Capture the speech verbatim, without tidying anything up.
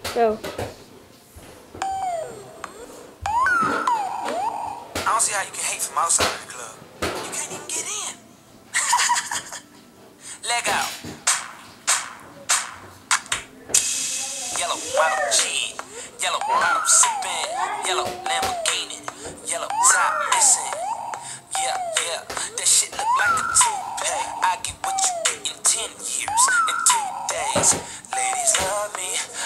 Go. I don't see how you can hate from outside of the club. You can't even get in. Leg out. Yellow bottle chin. Yellow bottle sipping. Yellow Lamborghini. Yellow top missing. Yeah, yeah. That shit look like a toupee. I get what you get in ten years, in two days. Ladies love me.